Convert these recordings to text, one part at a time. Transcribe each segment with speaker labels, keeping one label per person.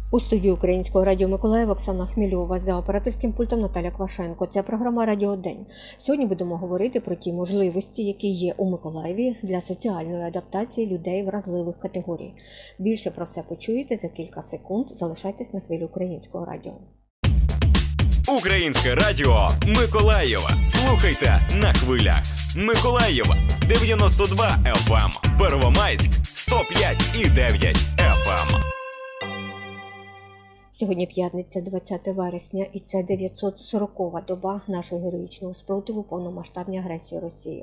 Speaker 1: У студії Українського радіо Миколаїв Оксана Хмільова, за операторським пультом Наталя Квашенко. Це програма «Радіо День». Сьогодні будемо говорити про ті можливості, які є у Миколаєві для соціальної адаптації людей вразливих категорій. Більше про все почуєте за кілька секунд. Залишайтесь на хвилі Українського радіо.
Speaker 2: Українське радіо Миколаєва. Слухайте на хвилях. Миколаєва 92 FM, Первомайськ 105,9 FM.
Speaker 1: Сьогодні п'ятниця, 20 вересня, і це 940-та доба нашого героїчного спротиву повномасштабній агресії Росії.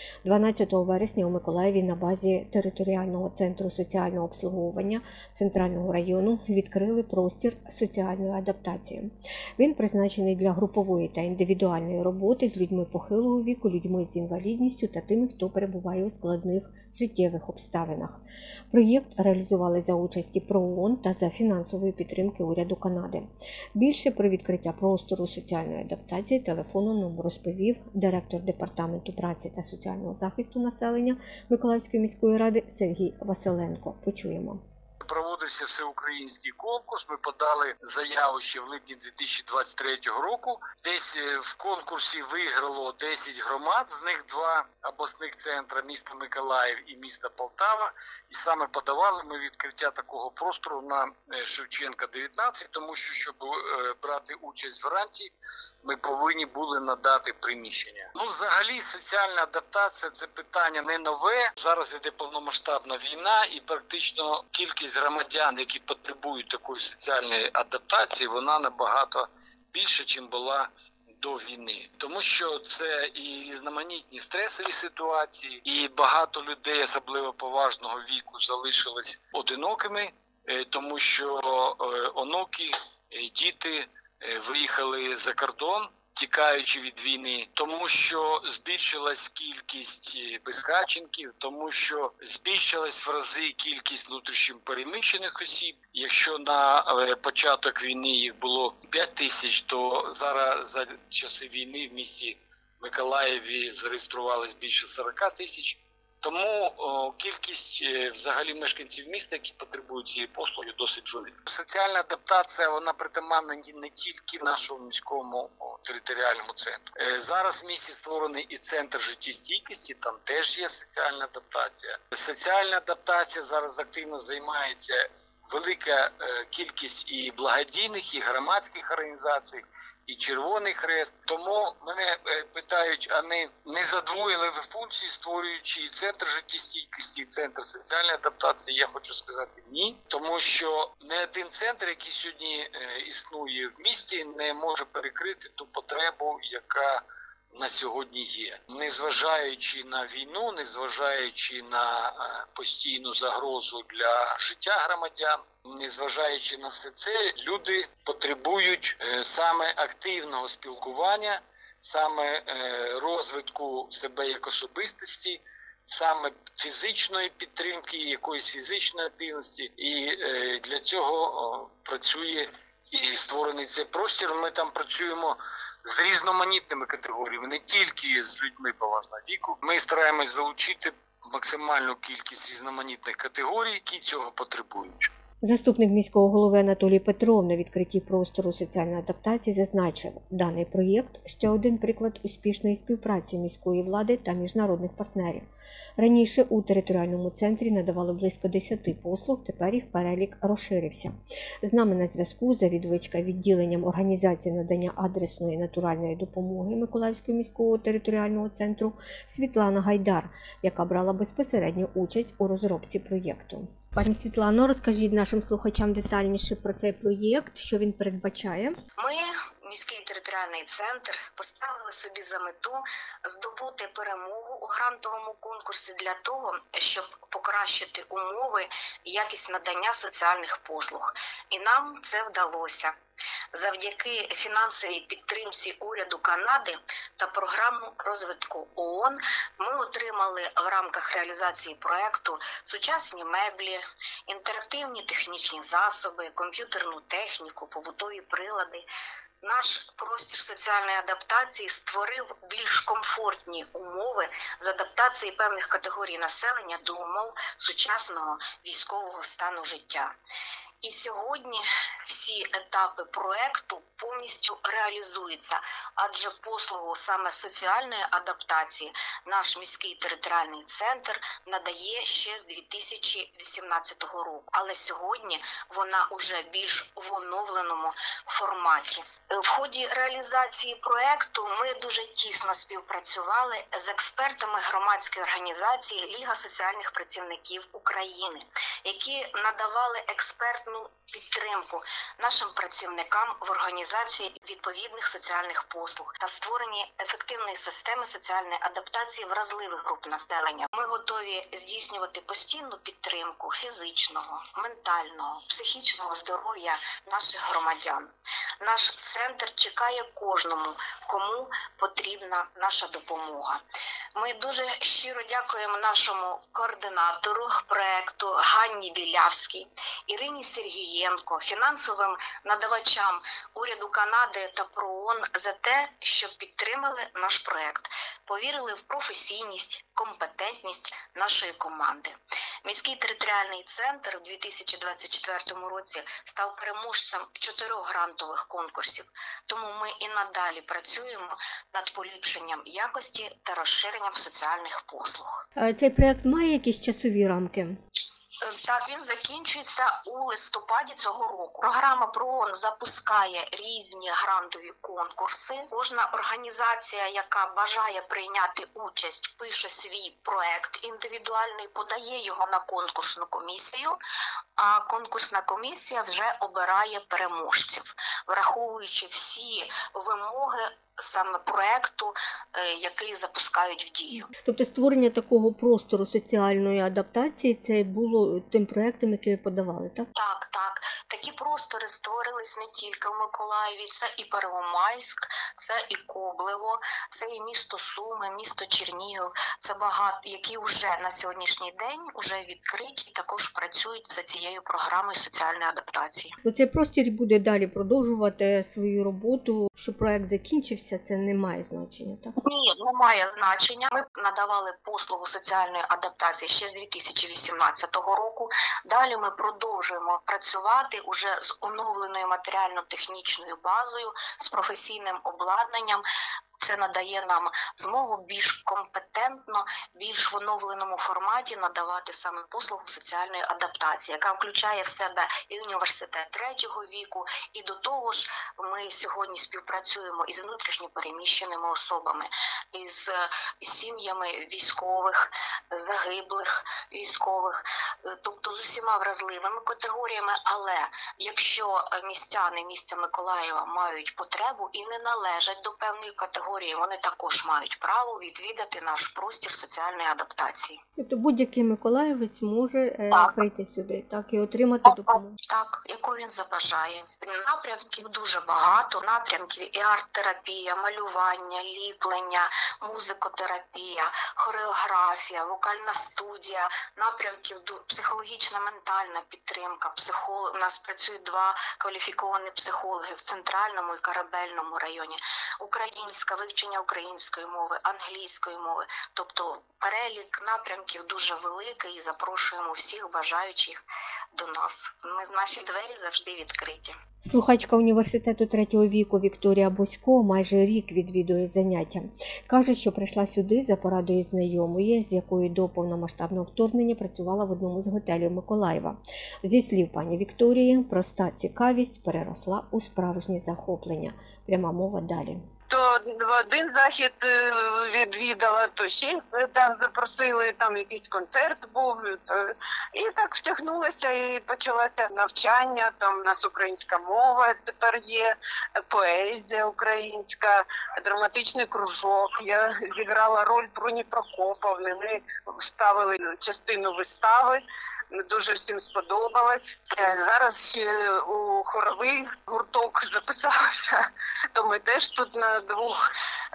Speaker 1: 12 вересня у Миколаєві на базі територіального центру соціального обслуговування Центрального району відкрили простір соціальної адаптації. Він призначений для групової та індивідуальної роботи з людьми похилого віку, людьми з інвалідністю та тими, хто перебуває у складних життєвих обставинах. Проєкт реалізували за участі ПРООН та за фінансової підтримки уряду Канади. Більше про відкриття простору соціальної адаптації телефоном нам розповів директор Департаменту праці та соціального захисту населення Миколаївської міської ради Сергій Василенко. Почуємо.
Speaker 3: Проводився всеукраїнський конкурс, ми подали заяву ще в липні 2023 року. Десь в конкурсі виграло 10 громад, з них 2 обласних центри, місто Миколаїв і місто Полтава. І саме подавали ми відкриття такого простору на Шевченка 19, тому що, щоб брати участь в гранті, ми повинні були надати приміщення. Взагалі, соціальна адаптація – це питання не нове. Зараз йде повномасштабна війна і практично кількість громадян, які потребують такої соціальної адаптації, вона набагато більше, ніж була до війни. Тому що це і різноманітні стресові ситуації, і багато людей, особливо поважного віку, залишились одинокими, тому що онуки, діти виїхали за кордон, тікаючи від війни, тому що збільшилась кількість безхатченків, тому що збільшилась в рази кількість внутрішньопереміщених осіб. Якщо на початок війни їх було 5 тисяч, то зараз за часи війни в місті Миколаєві зареєструвалось більше 40 тисяч. Тому кількість взагалі мешканців міста, які потребують цієї послуги, досить велика. Соціальна адаптація, вона притаманна не тільки нашому міському територіальному центру. Зараз в місті створений і центр життєстійкості, там теж є соціальна адаптація. Соціальна адаптація зараз активно займається велика кількість і благодійних, і громадських організацій, і Червоний Хрест. Тому мене питають, а не задвоїли ви функції, створюючи і центр життєстійкості, і центр соціальної адаптації? Я хочу сказати ні. Тому що не один центр, який сьогодні існує в місті, не може перекрити ту потребу, яка на сьогодні є. Незважаючи на війну, незважаючи на постійну загрозу для життя громадян, незважаючи на все це, люди потребують саме активного спілкування, саме розвитку себе як особистості, саме фізичної підтримки, якоїсь фізичної активності. І для цього працює і створений цей простір. Ми там працюємо з різноманітними категоріями, не тільки з людьми поважного віку. Ми стараємось залучити максимальну кількість різноманітних категорій, які цього потребують.
Speaker 1: Заступник міського голови Анатолій Петров на відкритті простору соціальної адаптації зазначив, даний проєкт – ще один приклад успішної співпраці міської влади та міжнародних партнерів. Раніше у територіальному центрі надавали близько 10 послуг, тепер їх перелік розширився. З нами на зв'язку завідувачка відділенням організації надання адресної натуральної допомоги Миколаївського міського територіального центру Світлана Гайдар, яка брала безпосередню участь у розробці проєкту. Пані Світлано, розкажіть нашим слухачам детальніше про цей проєкт, що він передбачає.
Speaker 4: Ми, міський територіальний центр, поставили собі за мету здобути перемогу у грантовому конкурсі для того, щоб покращити умови і якість надання соціальних послуг. І нам це вдалося. Завдяки фінансовій підтримці уряду Канади та програму розвитку ООН ми отримали в рамках реалізації проєкту сучасні меблі, інтерактивні технічні засоби, комп'ютерну техніку, побутові прилади. Наш простір соціальної адаптації створив більш комфортні умови з адаптації певних категорій населення до умов сучасного військового стану життя. І сьогодні всі етапи проекту повністю реалізуються, адже послугу саме соціальної адаптації наш міський територіальний центр надає ще з 2018 року. Але сьогодні вона уже більш в оновленому форматі. В ході реалізації проекту ми дуже тісно співпрацювали з експертами громадської організації Ліга соціальних працівників України, які надавали експертну підтримку нашим працівникам в організації відповідних соціальних послуг та створенні ефективної системи соціальної адаптації вразливих груп населення. Ми готові здійснювати постійну підтримку фізичного, ментального, психічного здоров'я наших громадян. Наш центр чекає кожному, кому потрібна наша допомога. Ми дуже щиро дякуємо нашому координатору проекту Ганні Білявській, Ірині Сергієнко, фінансовим надавачам уряду Канади та ПРООН за те, що підтримали наш проект, повірили в професійність, компетентність нашої команди. Міський територіальний центр у 2024 році став переможцем 4 грантових конкурсів, тому ми і надалі працюємо над поліпшенням якості та розширенням соціальних послуг.
Speaker 1: Цей проект має якісь часові рамки?
Speaker 4: Так, він закінчується у листопаді цього року. Програма ПРООН запускає різні грантові конкурси. Кожна організація, яка бажає прийняти участь, пише свій проект індивідуальний, подає його на конкурсну комісію, а конкурсна комісія вже обирає переможців, враховуючи всі вимоги саме проекту, який запускають в дію.
Speaker 1: Тобто створення такого простору соціальної адаптації це було тим проектом, який ви подавали, так?
Speaker 4: Так. Такі простори створились не тільки в Миколаєві, це і Первомайськ, це і Коблево, це і місто Суми, місто Чернігів, це багато, які вже на сьогоднішній день вже відкриті, також працюють за цією програмою соціальної адаптації.
Speaker 1: Цей простір буде далі продовжувати свою роботу, що проект закінчився, це не має значення, так?
Speaker 4: Ні, немає значення. Ми надавали послугу соціальної адаптації ще з 2018 року. Далі ми продовжуємо працювати уже з оновленою матеріально-технічною базою, з професійним обладнанням. Це надає нам змогу більш компетентно, більш в оновленому форматі надавати саме послугу соціальної адаптації, яка включає в себе і університет третього віку, і до того ж ми сьогодні співпрацюємо із внутрішньо переміщеними особами, із сім'ями військових, загиблих військових, тобто з усіма вразливими категоріями, але якщо містяни міста Миколаєва мають потребу і не належать до певної категорії, вони також мають право відвідати наш простір соціальної адаптації.
Speaker 1: Тобто будь-який миколаївець може прийти сюди, так, і отримати допомогу?
Speaker 4: Так, яку він забажає. Напрямків дуже багато, напрямків і арт-терапія, малювання, ліплення, музикотерапія, хореографія, вокальна студія, напрямків психологічна, ментальна підтримка, у нас працюють 2 кваліфіковані психологи в Центральному і Корабельному районі, українська, вивчення української мови, англійської мови. Тобто перелік напрямків дуже великий і запрошуємо всіх бажаючих до нас. Наші двері завжди відкриті.
Speaker 1: Слухачка університету третього віку Вікторія Бусько майже рік відвідує заняття. Каже, що прийшла сюди за порадою знайомої, з якою до повномасштабного вторгнення працювала в одному з готелів Миколаєва. Зі слів пані Вікторії, проста цікавість переросла у справжнє захоплення. Пряма мова далі.
Speaker 5: То в один захід відвідала, то ще там запросили, там якийсь концерт був. І так втягнулася і почалося навчання, там у нас українська мова тепер є, поезія українська, драматичний кружок. Я зіграла роль Бруні Прокоповни, ми ставили частину вистави. Дуже всім сподобалось. Зараз ще у хоровий гурток записалася, то ми теж тут на 2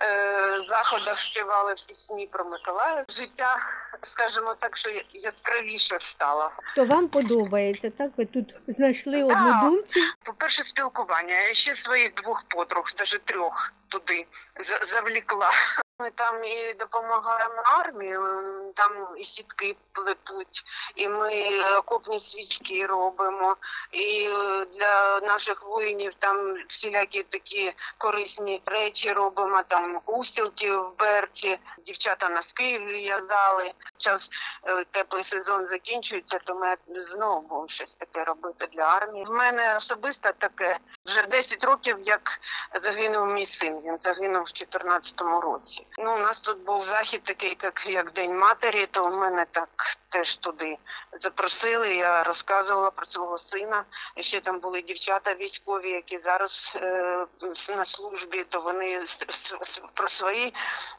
Speaker 5: заходах співали пісні про Миколаїв. Життя, скажімо так, що яскравіше стало.
Speaker 1: То вам подобається, так? Ви тут знайшли однодумців?
Speaker 5: По-перше, спілкування. Я ще своїх 2 подруг, навіть 3 туди завлікла. Ми там і допомагаємо армії, там і сітки плетуть, і ми окопні свічки робимо, і для наших воїнів там всілякі такі корисні речі робимо, там устілки в берці, дівчата носки в'язали. Зараз теплий сезон закінчується, то ми знову будемо щось таке робити для армії. В мене особисто таке, вже 10 років, як загинув мій син, він загинув в 2014 році. У нас тут був захід такий, як День матері, то в мене так теж туди запросили, я розказувала про свого сина. І ще там були дівчата військові, які зараз на службі, то вони про свої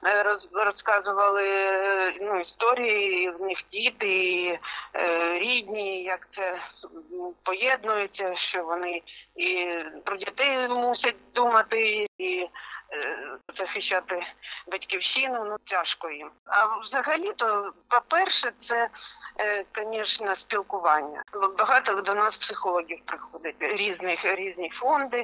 Speaker 5: розказували історії, і в них діти, і рідні, як це поєднується, що вони і про дітей мусять думати, і захищати батьківщину, тяжко їм. А взагалі-то, по-перше, це, звісно, спілкування. Багато до нас психологів приходить, різні фонди.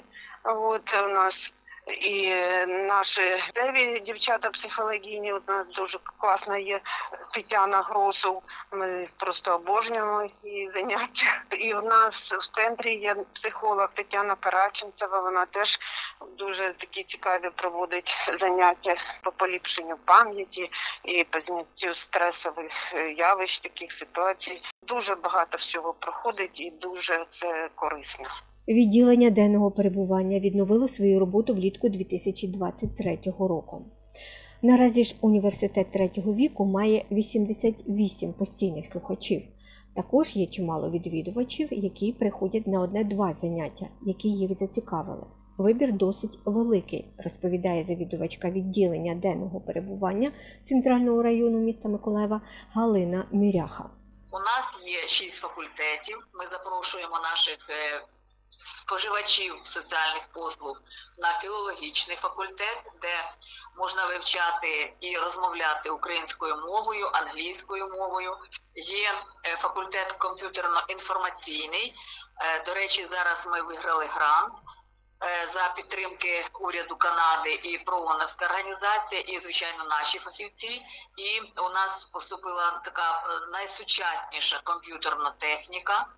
Speaker 5: У нас і наші місцеві дівчата психологині, у нас дуже класна є Тетяна Гросов, ми просто обожнюємо її заняття. І в нас в центрі є психолог Тетяна Караченцева, вона теж дуже такі цікаві проводить заняття по поліпшенню пам'яті і по зняттю стресових явищ, таких ситуацій. Дуже багато всього проходить і дуже це корисно.
Speaker 1: Відділення денного перебування відновило свою роботу влітку 2023 року. Наразі ж університет третього віку має 88 постійних слухачів. Також є чимало відвідувачів, які приходять на 1-2 заняття, які їх зацікавили. Вибір досить великий, розповідає завідувачка відділення денного перебування Центрального району міста Миколаєва Галина Міряха.
Speaker 6: У нас є 6 факультетів. Ми запрошуємо наших споживачів соціальних послуг на філологічний факультет, де можна вивчати і розмовляти українською мовою, англійською мовою. Є факультет комп'ютерно-інформаційний. До речі, зараз ми виграли грант за підтримки уряду Канади і ПРООНівська організація, і, звичайно, наші фахівці. І у нас поступила така найсучасніша комп'ютерна техніка,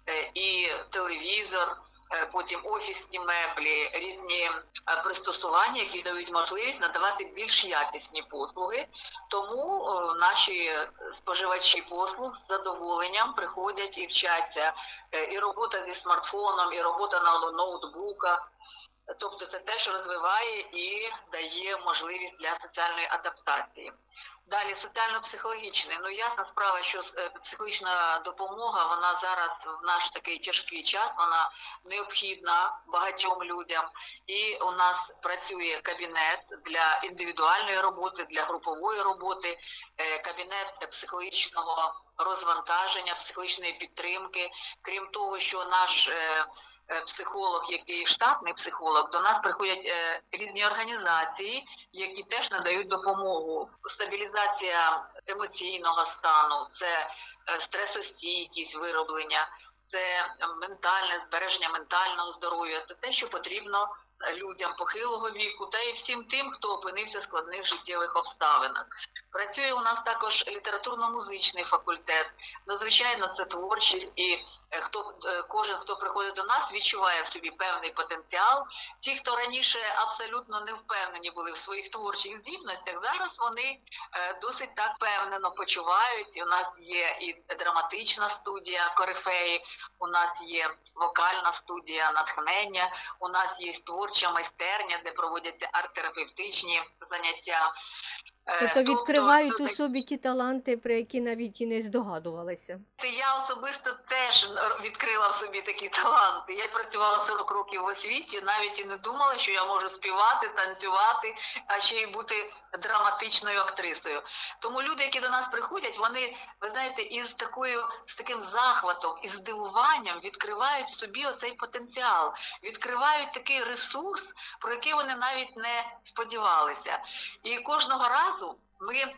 Speaker 6: і телевізор, потім офісні меблі, різні пристосування, які дають можливість надавати більш якісні послуги. Тому наші споживачі послуг з задоволенням приходять і вчаться. І робота зі смартфоном, і робота на ноутбуках. Тобто це теж розвиває і дає можливість для соціальної адаптації. Далі соціально-психологічний. Ясна справа, що психологічна допомога, вона зараз в наш такий тяжкий час, вона необхідна багатьом людям. І у нас працює кабінет для індивідуальної роботи, для групової роботи, кабінет психологічного розвантаження, психологічної підтримки. Крім того, що наш психолог, який штатний психолог, до нас приходять різні організації, які теж надають допомогу. Стабілізація емоційного стану, це стресостійкість вироблення, це ментальне збереження ментального здоров'я, це те, що потрібно людям похилого віку та і всім тим, хто опинився в складних життєвих обставинах. Працює у нас також літературно-музичний факультет. Звичайно, це творчість, і кожен, хто приходить до нас, відчуває в собі певний потенціал. Ті, хто раніше абсолютно не впевнені були в своїх творчих здібностях, зараз вони досить так впевнено почувають. І у нас є і драматична студія «Корифеї», у нас є вокальна студія «Натхнення», у нас є творча майстерня, де проводяться арт-терапевтичні заняття.
Speaker 1: Тобто відкривають у собі ті таланти, про які навіть і не здогадувалися.
Speaker 6: Я особисто теж відкрила в собі такі таланти. Я працювала 40 років в освіті, навіть і не думала, що я можу співати, танцювати, а ще й бути драматичною актрисою. Тому люди, які до нас приходять, вони, ви знаєте, із таким захватом, із здивуванням відкривають в собі оцей потенціал, відкривають такий ресурс, про який вони навіть не сподівалися. І кожного разу ми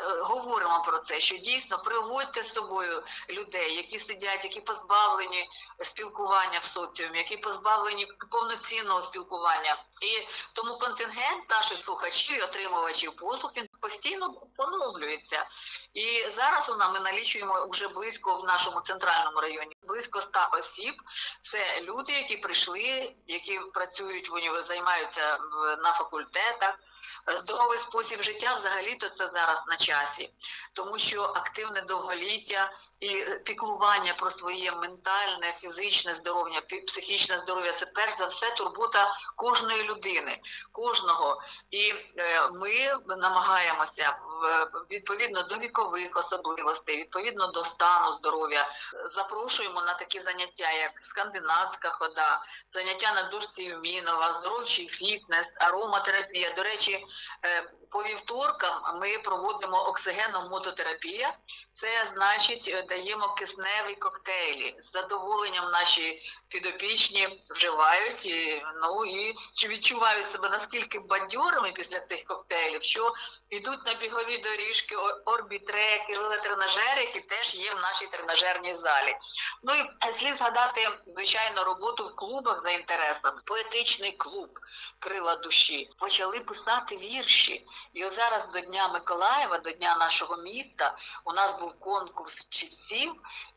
Speaker 6: говоримо про це, що дійсно приводьте з собою людей, які сидять, які позбавлені спілкування в соціумі, які позбавлені повноцінного спілкування. І тому контингент наших слухачів і отримувачів послуг він постійно поновлюється. І зараз ми налічуємо вже близько в нашому центральному районі близько 100 осіб. Це люди, які прийшли, які працюють займаються на факультетах. Здоровий спосіб життя взагалі-то це зараз на часі, тому що активне довголіття і піклування про своє ментальне, фізичне здоров'я, психічне здоров'я – це перш за все турбота кожної людини, кожного. І ми намагаємося відповідно до вікових особливостей, відповідно до стану здоров'я, запрошуємо на такі заняття, як скандинавська хода, заняття на дошці Вмінова, здоров'я фітнес, ароматерапія. До речі, по вівторкам ми проводимо оксигеномототерапія. Це значить, даємо кисневі коктейлі. З задоволенням наші підопічні вживають і відчувають себе наскільки бадьорими після цих коктейлів, що йдуть на бігові доріжки, орбітреки, велотренажери, які теж є в нашій тренажерній залі. І слід згадати, звичайно, роботу в клубах за інтересом. Поетичний клуб «Крила душі». Почали писати вірші. І зараз до Дня Миколаєва, до Дня нашого міста, у нас був конкурс читців.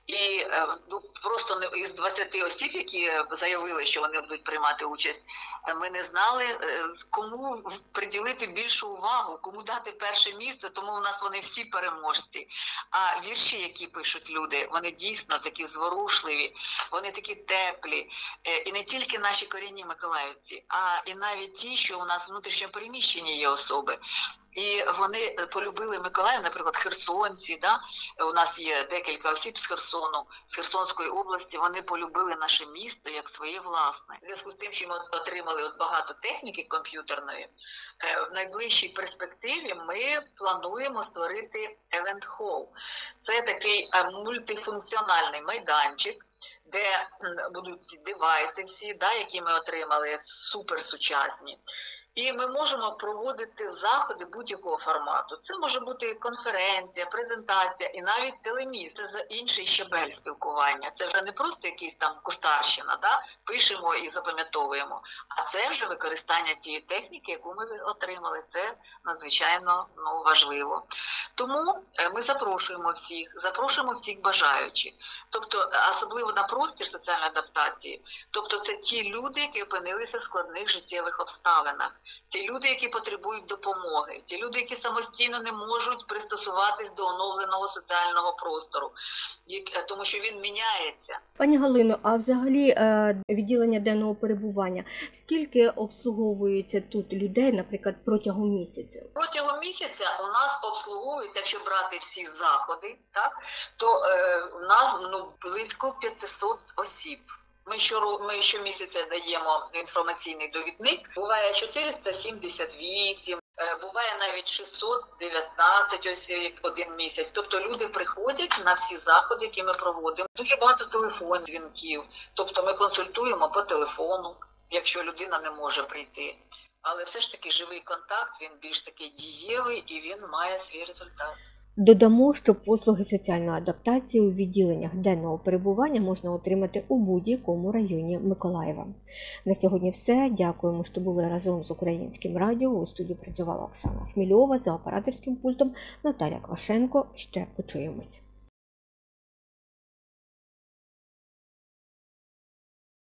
Speaker 6: І просто із 20 осіб, які заявили, що вони будуть приймати участь, ми не знали, кому приділити більшу увагу, кому дати перше місце, тому у нас вони всі переможці. А вірші, які пишуть люди, вони дійсно такі зворушливі, вони такі теплі. І не тільки наші корінні миколаївці, а і навіть ті, що у нас внутрішньо переміщені є особи. І вони полюбили Миколаїв, наприклад, херсонці, да? У нас є декілька осіб з Херсону, з Херсонської області, вони полюбили наше місто як своє власне. В зв'язку з тим, що ми отримали багато техніки комп'ютерної, в найближчій перспективі ми плануємо створити евент-холл. Це такий мультифункціональний майданчик, де будуть девайси всі, да, які ми отримали, суперсучасні. І ми можемо проводити заходи будь-якого формату. Це може бути конференція, презентація і навіть телеміст. Це інший щабель спілкування. Це вже не просто якийсь там кустарщина, да? Пишемо і запам'ятовуємо. А це вже використання тієї техніки, яку ми отримали. Це надзвичайно важливо. Тому ми запрошуємо всіх бажаючих. Тобто, особливо на простір соціальної адаптації. Тобто, це ті люди, які опинилися в складних життєвих обставинах. Ті люди, які потребують допомоги, ті люди, які самостійно не можуть пристосуватись до оновленого соціального простору, тому що він міняється.
Speaker 1: Пані Галино, а взагалі відділення денного перебування, скільки обслуговується тут людей, наприклад, протягом місяця?
Speaker 6: Протягом місяця у нас обслуговують, якщо брати всі заходи, так, то у нас близько 500 осіб. Ми щомісяця даємо інформаційний довідник. Буває 478, буває навіть 619 ось один місяць. Тобто люди приходять на всі заходи, які ми проводимо. Дуже багато телефонних дзвінків. Тобто ми консультуємо по телефону, якщо людина не може прийти. Але все ж таки живий контакт, він більш такий дієвий і він має свій результат.
Speaker 1: Додамо, що послуги соціальної адаптації у відділеннях денного перебування можна отримати у будь-якому районі Миколаєва. На сьогодні все. Дякуємо, що були разом з Українським радіо. У студії працювала Оксана Хмільова, за операторським пультом Наталя Квашенко. Ще почуємось.